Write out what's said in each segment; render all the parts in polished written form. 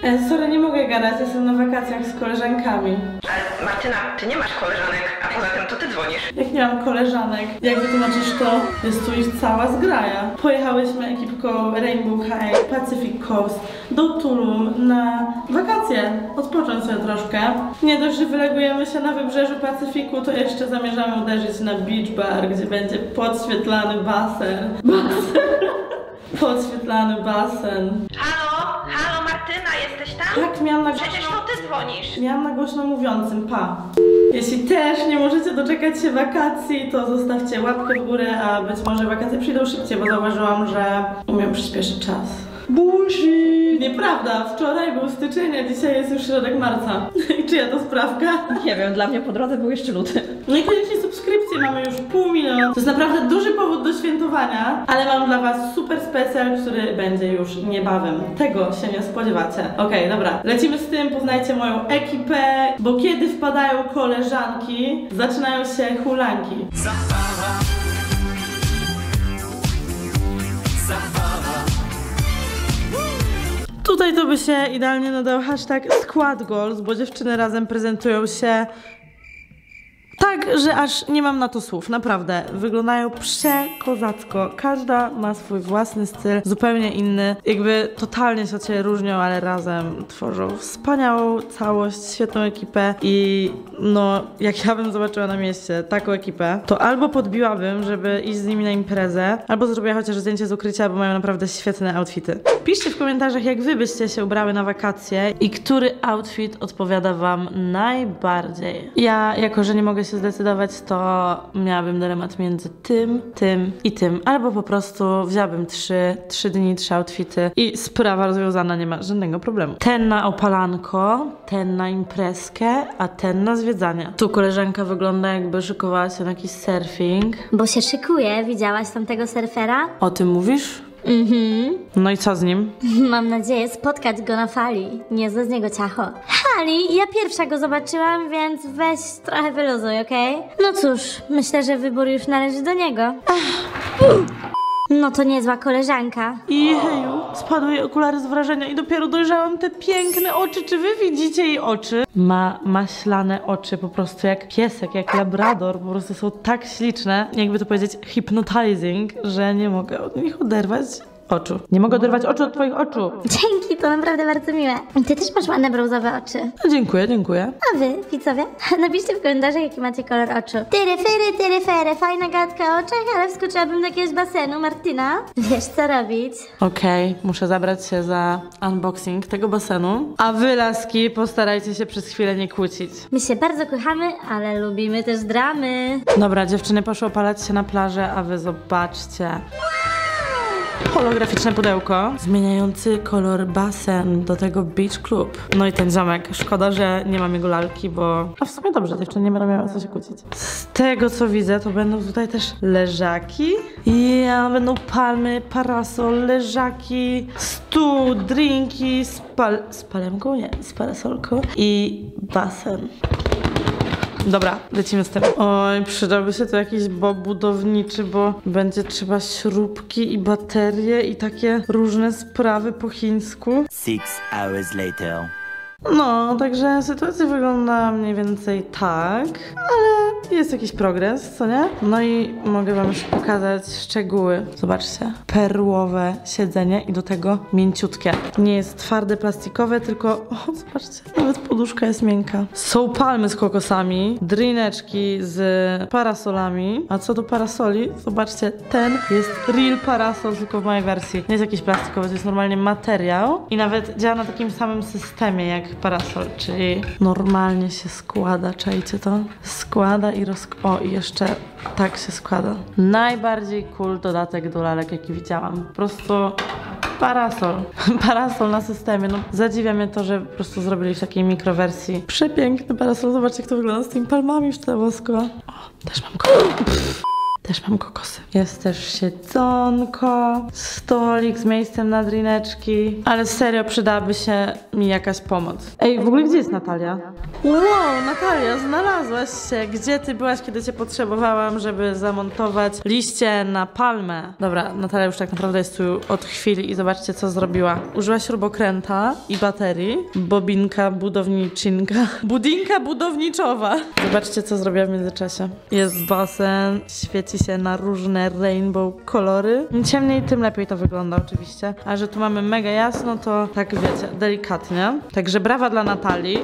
Sorry, nie mogę gadać, jestem na wakacjach z koleżankami. Ale Martyna, ty nie masz koleżanek, a poza tym to ty dzwonisz. Jak nie mam koleżanek, jak wytłumaczysz to, jest tu ich cała zgraja. Pojechałyśmy ekipką Rainbow High, Pacific Coast do Tulum na wakacje, odpocząć sobie troszkę. Nie dość, że wylegujemy się na wybrzeżu Pacyfiku, to jeszcze zamierzamy uderzyć na beach bar, gdzie będzie podświetlany basen. Podświetlany basen. Halo Martyna, jesteś tam? Tak, miałam na głośno... Przecież to ty dzwonisz. Miałam na głośno mówiącym, pa. Jeśli też nie możecie doczekać się wakacji, to zostawcie łapkę w górę, a być może wakacje przyjdą szybciej, bo zauważyłam, że umiem przyspieszyć czas. Bullshit! Nieprawda, wczoraj był styczeń, a dzisiaj jest już środek marca. I czyja to sprawka? Nie wiem, dla mnie po drodze był jeszcze luty. No i koniecznie subskrypcje, mamy już 500 000. To jest naprawdę duży powód do świętowania, ale mam dla was super specjal, który będzie już niebawem. Tego się nie spodziewacie. Okej, dobra, lecimy z tym, poznajcie moją ekipę, bo kiedy wpadają koleżanki, zaczynają się hulanki. Tutaj to by się idealnie nadał hashtag Squad Goals, bo dziewczyny razem prezentują się tak, że aż nie mam na to słów, naprawdę. Wyglądają przekozacko. Każda ma swój własny styl, zupełnie inny. Jakby totalnie się od siebie różnią, ale razem tworzą wspaniałą całość, świetną ekipę i no, jak ja bym zobaczyła na mieście taką ekipę, to albo podbiłabym, żeby iść z nimi na imprezę, albo zrobiła chociaż zdjęcie z ukrycia, bo mają naprawdę świetne outfity. Piszcie w komentarzach, jak wy byście się ubrały na wakacje i który outfit odpowiada wam najbardziej. Ja, jako że nie mogę się zdecydować, to miałabym dylemat między tym i tym. Albo po prostu wzięłabym 3 dni, 3 outfity i sprawa rozwiązana, nie ma żadnego problemu. Ten na opalanko, ten na imprezkę, a ten na zwiedzanie. Tu koleżanka wygląda, jakby szykowała się na jakiś surfing. Bo się szykuje, widziałaś tamtego surfera? O tym mówisz? No i co z nim? Mam nadzieję spotkać go na fali. Niezłe z niego ciacho. Hali, ja pierwsza go zobaczyłam, więc weź trochę wyluzuj, okej? No cóż, myślę, że wybór już należy do niego. No to niezła koleżanka. I heju, spadły jej okulary z wrażenia i dopiero dojrzałam te piękne oczy. Czy wy widzicie jej oczy? Ma maślane oczy, po prostu jak piesek, jak labrador. Po prostu są tak śliczne, jakby to powiedzieć hypnotizing, że nie mogę od nich oderwać oczu. Nie mogę oderwać oczu od twoich oczu. Dzięki, to naprawdę bardzo miłe. Ty też masz ładne brązowe oczy. Dziękuję, dziękuję. A wy, widzowie, napiszcie w komentarzach, jaki macie kolor oczu. Tyry fery, fajna gadka o oczach, ale wskoczyłabym do jakiegoś basenu, Martyna. Wiesz, co robić? Okej, muszę zabrać się za unboxing tego basenu. A wy, laski, postarajcie się przez chwilę nie kłócić. My się bardzo kochamy, ale lubimy też dramy. Dobra, dziewczyny poszły opalać się na plażę, a wy zobaczcie. Holograficzne pudełko, zmieniający kolor basen do tego beach club. No i ten zamek. Szkoda, że nie mam jego lalki, bo... A w sumie dobrze, dziewczyny nie będą miały co się kłócić. Z tego, co widzę, to będą tutaj też leżaki. Będą palmy, parasol, leżaki, stół, drinki, z palemką? Nie, z parasolką i basen. Dobra, lecimy z tym. Oj, przydałby się tu jakiś bob budowniczy, bo będzie trzeba śrubki i baterie i takie różne sprawy po chińsku. 6 hours later. No, także sytuacja wygląda mniej więcej tak, ale jest jakiś progres, co nie? No i mogę wam już pokazać szczegóły. Zobaczcie, perłowe siedzenie i do tego mięciutkie. Nie jest twarde, plastikowe, tylko, o, zobaczcie, nawet poduszka jest miękka. Są palmy z kokosami, drineczki z parasolami, a co do parasoli, zobaczcie, ten jest real parasol, tylko w mojej wersji. Nie jest jakiś plastikowy, to jest normalnie materiał i nawet działa na takim samym systemie jak parasol, czyli normalnie się składa, czajcie to? Składa i o, i jeszcze tak się składa. Najbardziej cool dodatek do lalek, jaki widziałam. Po prostu parasol. Parasol na systemie. No, zadziwia mnie to, że po prostu zrobili w takiej mikrowersji. Przepiękny parasol. Zobaczcie, jak to wygląda z tymi palmami w tle wosko. O, też mam go. Też mam kokosy. Jest też siedzonko, stolik z miejscem na drineczki. Ale serio przydałaby się mi jakaś pomoc. Ej, w ogóle gdzie jest Natalia? Wow, Natalia, znalazłaś się. Gdzie ty byłaś, kiedy cię potrzebowałam, żeby zamontować liście na palmę? Dobra, Natalia już tak naprawdę jest tu od chwili i zobaczcie, co zrobiła. Użyła śrubokręta i baterii. Bobinka budowniczynka. Budinka budowniczowa. Zobaczcie, co zrobiła w międzyczasie. Jest basen, świeci się na różne rainbow kolory. Im ciemniej, tym lepiej to wygląda oczywiście. A że tu mamy mega jasno, to tak wiecie, delikatnie. Także brawa dla Natalii.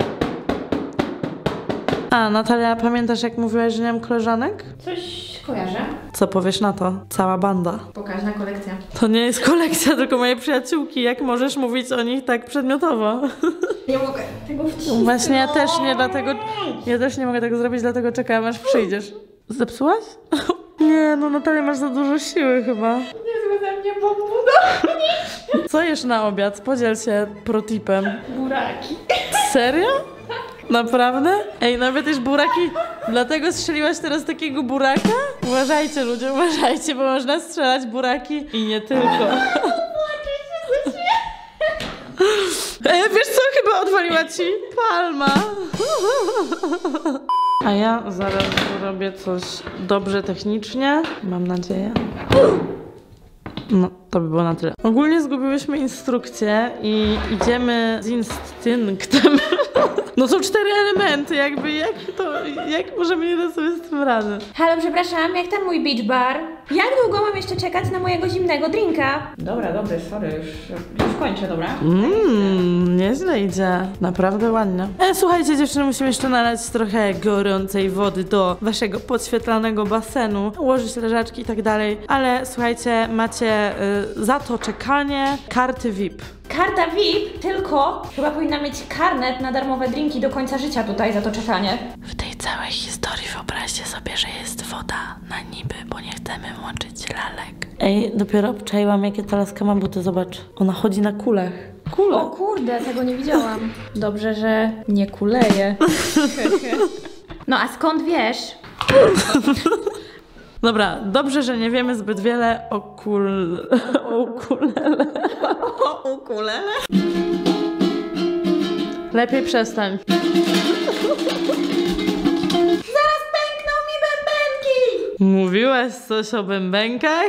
A, Natalia, pamiętasz, jak mówiłaś, że nie mam koleżanek? Coś kojarzę. Co powiesz na to? Cała banda. Pokaźna kolekcja. To nie jest kolekcja, tylko moje przyjaciółki. Jak możesz mówić o nich tak przedmiotowo? Nie mogę tego wcisnąć. Właśnie ja też nie mogę tego zrobić, dlatego czekam, aż przyjdziesz. Zepsułaś? Nie, no Natalia, masz za dużo siły chyba. Nie ze mnie pobuda. Co jesz na obiad? Podziel się protipem. Buraki. Serio? Naprawdę? Ej, nawet też buraki. Dlatego strzeliłaś teraz takiego buraka? Uważajcie ludzie, uważajcie, bo można strzelać buraki i nie tylko. Wiesz co? Chyba odwaliła ci palma. A ja zaraz robię coś dobrze technicznie. Mam nadzieję. No, to by było na tyle. Ogólnie zgubiłyśmy instrukcję i idziemy z instynktem. No są 4 elementy, jakby jak możemy nie dać sobie z tym rady? Halo, przepraszam, jak tam mój beach bar? Jak długo mam jeszcze czekać na mojego zimnego drinka? Dobra, sorry, już kończę, dobra? Nieźle idzie. Naprawdę ładnie. Słuchajcie dziewczyny, musimy jeszcze nalać trochę gorącej wody do waszego podświetlanego basenu, ułożyć leżaczki i tak dalej, ale słuchajcie, macie za to czekanie karty VIP. Karta VIP, tylko chyba powinna mieć karnet na darmowe drinki do końca życia tutaj za to czekanie. W tej całej historii wyobraźcie sobie, że jest woda na niby, bo nie chcemy łączyć lalek. Ej, dopiero obczaiłam, jakie ta laska ma buty, zobacz. Ona chodzi na kulach. O kurde, tego nie widziałam. Dobrze, że nie kuleje. No a skąd wiesz? Dobra, dobrze, że nie wiemy zbyt wiele o ukulele. O ukulele? Lepiej przestań. Zaraz pękną mi bębenki! Mówiłaś coś o bębenkach?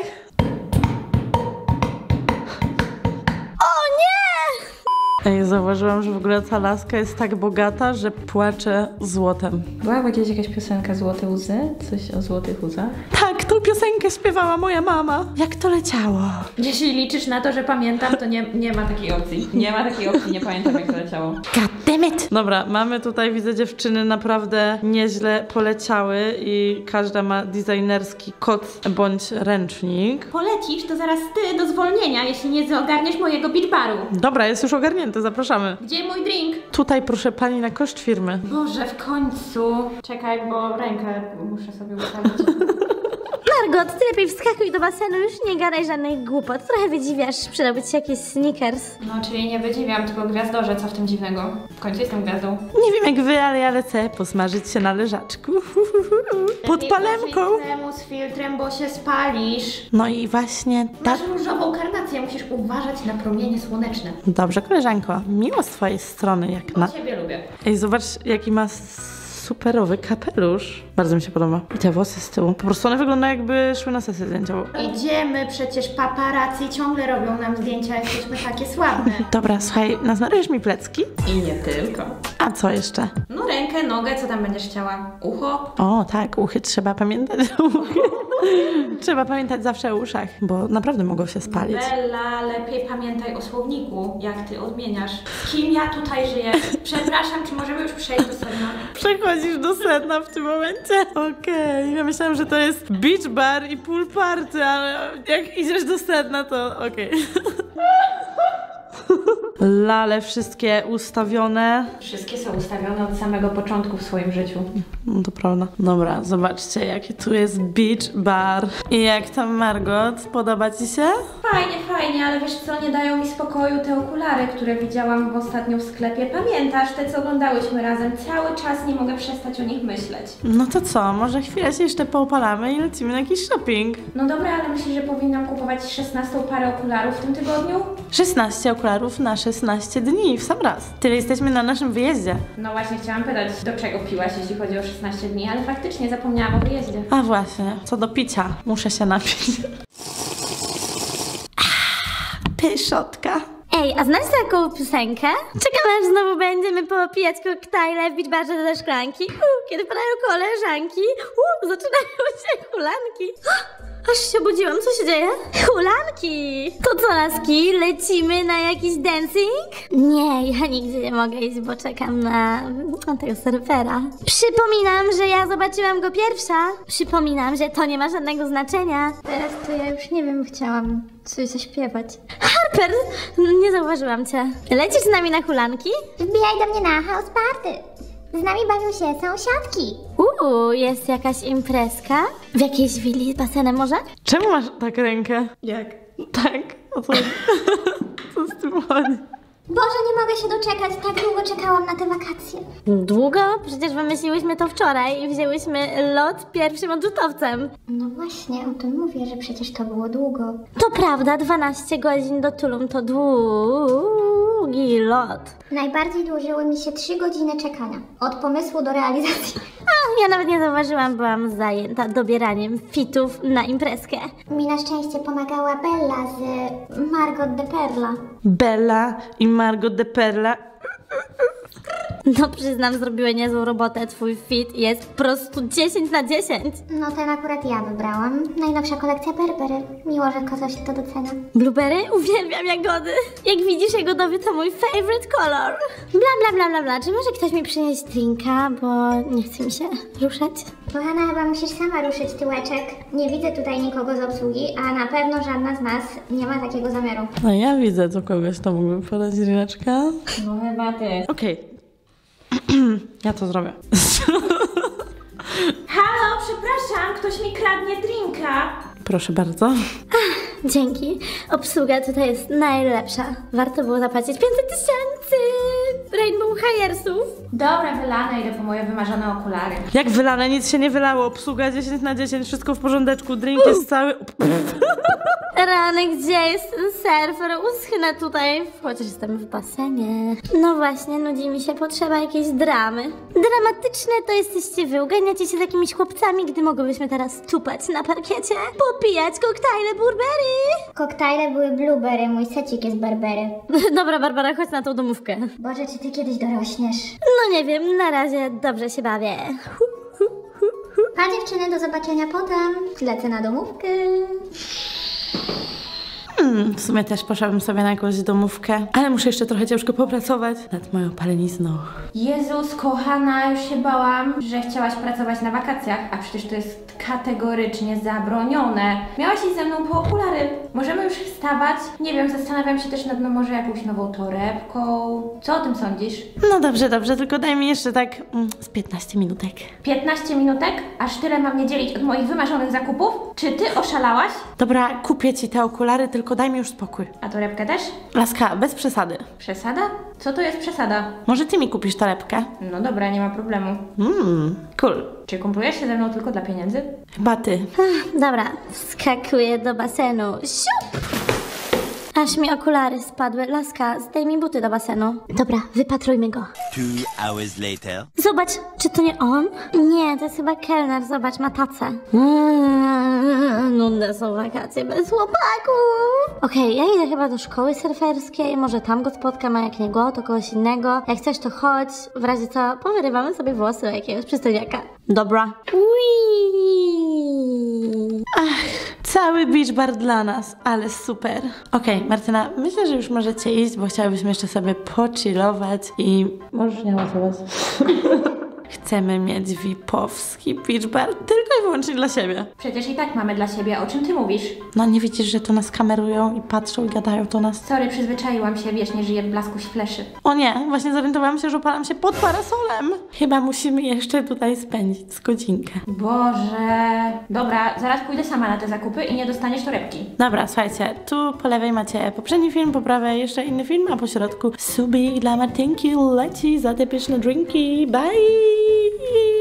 Ej, zauważyłam, że w ogóle ta laska jest tak bogata, że płacze złotem. Była kiedyś jakaś piosenka Złote Łzy? Coś o złotych łzach? Tak, tą piosenkę śpiewała moja mama. Jak to leciało? Jeśli liczysz na to, że pamiętam, to Nie ma takiej opcji. Nie ma takiej opcji, nie pamiętam jak to leciało. God damn it! Dobra, mamy tutaj, widzę, dziewczyny naprawdę nieźle poleciały i każda ma designerski kod bądź ręcznik. polecisz, to zaraz ty do zwolnienia, jeśli nie ogarniesz mojego beach baru. Dobra, jest już ogarnięte, zapraszamy. Gdzie mój drink? Tutaj proszę pani na koszt firmy. Boże, w końcu. Czekaj, bo rękę muszę sobie ustawić. Margot, ty lepiej wskakuj do basenu, już nie gadaj żadnych głupot. Trochę wydziwiasz, przydałby ci jakiś Snickers. No, czyli nie wydziwiam, tylko gwiazdorze, co w tym dziwnego? W końcu jestem gwiazdą. Nie wiem jak wy, ale ja lecę posmażyć się na leżaczku. Pod palemką. Temu z filtrem, bo się spalisz. No i właśnie tak. Masz różową karnację, musisz uważać na promienie słoneczne. Dobrze, koleżanko, miło z twojej strony jak na... Ciebie lubię. Ej, zobacz jaki ma superowy kapelusz. Bardzo mi się podoba. I te włosy z tyłu. Po prostu one wyglądają jakby szły na sesję zdjęciową. Idziemy, przecież paparazzi ciągle robią nam zdjęcia, jesteśmy takie sławne. Dobra, słuchaj, nasmarujesz mi plecki? I nie tylko. A co jeszcze? No rękę, nogę, co tam będziesz chciała? Ucho? O, tak, uchy trzeba pamiętać. Trzeba pamiętać zawsze o uszach, bo naprawdę mogą się spalić. Bella, lepiej pamiętaj o słowniku, jak ty odmieniasz. Z kim ja tutaj żyję? Przepraszam, czy możemy już przejść do sedna? Przechodzisz do sedna w tym momencie? Okej, ja myślałam, że to jest beach bar i pool party, ale jak idziesz do sedna, to okej. Lale wszystkie ustawione. Wszystkie są ustawione od samego początku w swoim życiu. No to prawda. Dobra, zobaczcie, jaki tu jest beach bar. I jak tam, Margot? Podoba ci się? Fajnie, ale wiesz co, nie dają mi spokoju te okulary, które widziałam ostatnio w sklepie. Pamiętasz, te co oglądałyśmy razem? Cały czas nie mogę przestać o nich myśleć. No to co? Może chwilę się jeszcze poopalamy i lecimy na jakiś shopping. No dobra, ale myślisz, że powinnam kupować 16 parę okularów w tym tygodniu? 16 okularów na 16 dni w sam raz. Tyle jesteśmy na naszym wyjeździe. No właśnie, chciałam pytać, do czego piłaś, jeśli chodzi o 16 dni, ale faktycznie zapomniałam o wyjeździe. A właśnie, co do picia. Muszę się napić. Pyszotka. Ej, a znasz taką piosenkę? Czekam, aż znowu będziemy popijać koktajle w beach barze do szklanki. Kiedy padają koleżanki. Zaczynają się hulanki. Aż się obudziłam, co się dzieje? Hulanki! To co, laski? Lecimy na jakiś dancing? Nie, ja nigdzie nie mogę iść, bo czekam na tego surfera. Przypominam, że ja zobaczyłam go pierwsza. Przypominam, że to nie ma żadnego znaczenia. Teraz to ja już nie wiem, chciałam coś zaśpiewać. Harper, nie zauważyłam cię. Lecisz z nami na hulanki? Wbijaj do mnie na house party. Z nami bawią się sąsiadki. Jest jakaś imprezka? W jakiejś willi z basenem może? Czemu masz tak rękę? Jak? Tak? O co? Co z tym chodzi? Boże, nie mogę się doczekać, tak długo czekałam na te wakacje. Długo? Przecież wymyśliłyśmy to wczoraj i wzięłyśmy lot pierwszym odrzutowcem. No właśnie, o tym mówię, że przecież to było długo. To prawda, 12 godzin do Tulum to długi lot. Najbardziej dłużyły mi się 3 godziny czekania. Od pomysłu do realizacji. Ja nawet nie zauważyłam, byłam zajęta dobieraniem fitów na imprezkę. Mi na szczęście pomagała Bella z Margot de Perla. Bella i Margot de Perla. No przyznam, zrobiły niezłą robotę. Twój fit jest po prostu 10 na 10. No ten akurat ja wybrałam. Najnowsza kolekcja Burberry. Miło, że ktoś to docenia. Blueberry? Uwielbiam jagody. Jak widzisz, jagodowy to mój favorite color. Bla. Czy może ktoś mi przynieść drinka, bo nie chce mi się ruszać? Kochana, chyba musisz sama ruszyć tyłeczek. Nie widzę tutaj nikogo z obsługi, a na pewno żadna z nas nie ma takiego zamiaru. No ja widzę tu kogoś, to mógłby podać ryneczka. No chyba ty. Okej. Ja to zrobię. Halo, przepraszam, ktoś mi kradnie drinka. Proszę bardzo. Dzięki. Obsługa tutaj jest najlepsza. Warto było zapłacić 500 000 Rainbow Hiersów. Dobra, wylane, idę po moje wymarzone okulary. Jak wylane, nic się nie wylało. Obsługa 10 na 10, wszystko w porządeczku. Drink jest cały... Rany, gdzie jest ten surfer? Uschnę tutaj, chociaż jestem w basenie. No właśnie, nudzi mi się, potrzeba jakiejś dramy. Dramatyczne to jesteście wy, uganiacie się z jakimiś chłopcami, gdy mogłybyśmy teraz tupać na parkiecie, popijać koktajle Burberry. Koktajle były Blueberry, mój secik jest Burberry. Dobra, Barbara, chodź na tą domówkę. Boże, czy ty kiedyś dorośniesz? No nie wiem, na razie dobrze się bawię. Pa dziewczyny, do zobaczenia potem. Lecę na domówkę. W sumie też poszłabym sobie na jakąś domówkę, ale muszę jeszcze trochę ciężko popracować nad moją palenizną. Jezus, kochana, już się bałam, że chciałaś pracować na wakacjach, a przecież to jest kategorycznie zabronione. Miałaś iść ze mną po okulary. Możemy już wstawać? Nie wiem, zastanawiam się też nad może jakąś nową torebką. Co o tym sądzisz? No dobrze, tylko daj mi jeszcze tak z 15 minutek. 15 minutek? Aż tyle mam nie dzielić od moich wymarzonych zakupów? Czy ty oszalałaś? Dobra, kupię ci te okulary, tylko daj mi już spokój. A torebkę też? Laska, bez przesady. Przesada? Co to jest przesada? Może ty mi kupisz torebkę? No dobra, nie ma problemu. Cool. Czy kumplujesz się ze mną tylko dla pieniędzy? Chyba ty. Dobra, wskakuję do basenu. Siup! Aż mi okulary spadły. Laska, zdej mi buty do basenu. Dobra, wypatrujmy go. 2 hours later. Zobacz, czy to nie on? Nie, to jest chyba kelner. Zobacz, ma tacę. Nudne są wakacje bez chłopaków. Okej, ja idę chyba do szkoły surferskiej. Może tam go spotkam, a jak nie go, to kogoś innego. Jak chcesz, to chodź. W razie co, powyrywamy sobie włosy u jakiegoś przystojniaka. Dobra. Cały beach bar dla nas, ale super. Okej, Martyna, myślę, że już możecie iść, bo chciałabyśmy jeszcze sobie pochillować i możesz nie łasować. chcemy mieć VIP-owski beach bar tylko i wyłącznie dla siebie. Przecież i tak mamy dla siebie, o czym ty mówisz? No nie widzisz, że to nas kamerują i patrzą i gadają do nas? Sorry, przyzwyczaiłam się, wiesz, nie żyję w blasku fleszy. O nie, właśnie zorientowałam się, że opalam się pod parasolem. Chyba musimy jeszcze tutaj spędzić z godzinkę. Boże. Dobra, zaraz pójdę sama na te zakupy i nie dostaniesz torebki. Dobra, słuchajcie, tu po lewej macie poprzedni film, po prawej jeszcze inny film, a po środku subik dla Martynki leci za te pyszne drinki. Bye!